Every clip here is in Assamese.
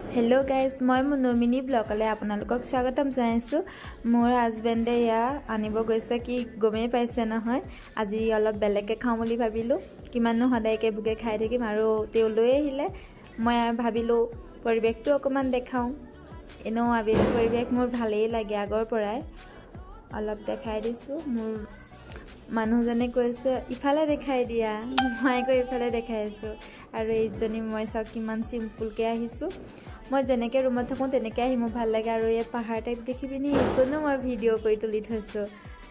हेलो गाइज मैं मुनु मिनी ब्लॉगले आपनालोকক स्वागतम जानाइछु। मोर हाजबेंडे या आनिब गइसे कि गमे पाइसे নহয় আজি অলপ বেলেগকে খাও বুলি ভাবিলো কিমাননো হদাইকে বুকে খাই থাকিম আৰু তেও লৈ আহিলে মই ভাবিলো পৰিবেশটো অকমান দেখাও এনো আবিল পৰিবেশ মোৰ ভালেই লাগে আগৰ পৰাই অলপ দেখাই দিছো মোৰ মানুহজনে কৈছে ইফালে দেখাই দিয়া মই কৈ ইফালে দেখাইছো আৰু এইজনী মই সব কিমান সিম্পল কে আহিছো মই জেনেকে ৰুমত থাকো তেনেকে আহি মোৰ ভাল লাগে আৰু এই পাহাৰ টাইপ দেখিবিনি কোনো মই ভিডিও কৰি তুলি থৈছো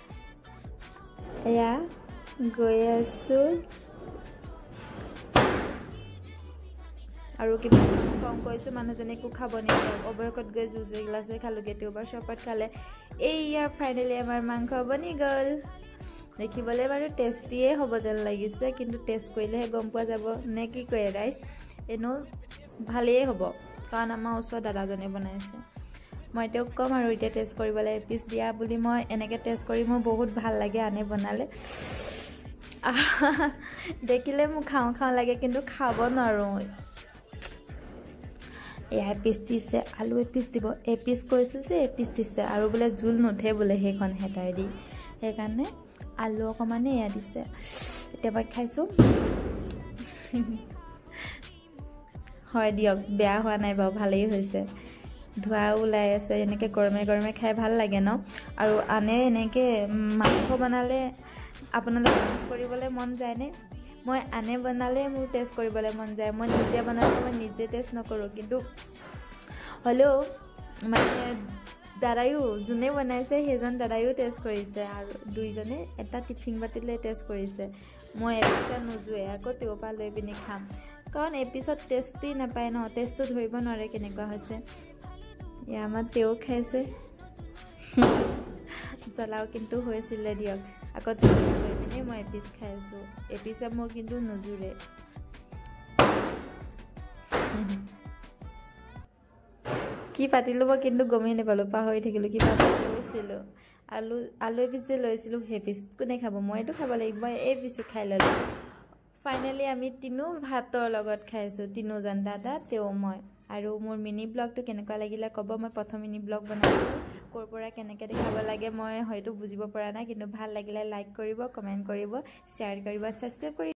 এয়া গৈ আছো আৰু কি কম কৈছো মানুহজনে কো খাবনি অবয়কত গৈ জুজে গ্লাসে খালো গেটিওবাৰ শপত খালে এই ইয়াৰ ফাইনালি আমাৰ মাংস বনি গল দেখিবলে বাৰু টেষ্টিয়ে হ'ব যেন লাগিছে কিন্তু টেষ্ট কৰিলেহে গম পোৱা যাব নে কি কয় ৰাইস এনো ভালেই হ'ব কাৰণ আমাৰ ওচৰ দাদাজনে বনাইছে মই তেওঁক কম আৰু এটা টেষ্ট কৰিবলৈ পিস দিয়া বুলি মই এনেকে টেষ্ট কৰি মোৰ বহুত ভাল লাগে আনে বনালে দেখিলে মোক খাও খাও লাগে কিন্তু খাব নোৱাৰো এয়া পিস দিছে আলু পিস দিব এ পিস কৈছো যে এ পিস দিছে আৰু বলে জুল নুঠে বলে হেখন হেটাৰ দি হেকাৰণে আলু অকমানে এয়া দিছে এতিয়া মই খাইছো হয় দিয়ক বেয়া হোৱা নাই বাও ভালেই হৈছে ধোৱা ওলাই আছে এনেকে গৰমে গৰমে খাই ভাল লাগে ন আৰু আনে এনেকে মাংস বনালে আপোনালোকে টেষ্ট কৰিবলৈ মন যায় নে মই আনে বনালে মোৰ টেষ্ট কৰিবলৈ মন যায় মই নিজে বনালে মই নিজে টেষ্ট নকৰো কিন্তু হলো মানে দাদায়ো জুনে বনাইছে হেজন দাদায়ো টেষ্ট কৰিছে আৰু দুইজনে এটা টিফিন বাতিলে টেষ্ট কৰিছে মই এটা নজুৱে আকৌ তেওপা লৈ পিনি খাম কাৰণ এপিসড টেষ্টি নাপায় ন টেষ্টটো ধৰিব নোৱাৰে কেনেকুৱা হৈছে ইয়া আমাৰ তেও খাইছে জ্বলাও কিন্তু হৈছিলে দিয়ক আকৌ তেও লৈ পিনি মই এপিস খাইছো এপিসে মোৰ কিন্তু নজুৰে কি পাতিলো মই কিন্তু গমেই নেপালো পাহৰি থাকিলো কি পাতিছিলো আলু পিছে লৈছিলো হে পিস কোনে খাব মইটো খাব লাগিব এই পিসু খাই ললো ফাইনালি আমি তিনো ভাতৰ লগত খাইছো তিনোজন দাদা তেও মই আৰু মোৰ মিনি ব্লগটো কেনেকুৱা লাগিলে কব মই প্ৰথম মিনি ব্লগ বনাইছো কোৰ পৰা কেনেকে দেখাব লাগে মই হয়তো বুজিব পৰা নাই কিন্তু ভাল লাগিলে লাইক কৰিব কমেন্ট কৰিব শেয়াৰ কৰিব সাবস্ক্ৰাইব কৰিব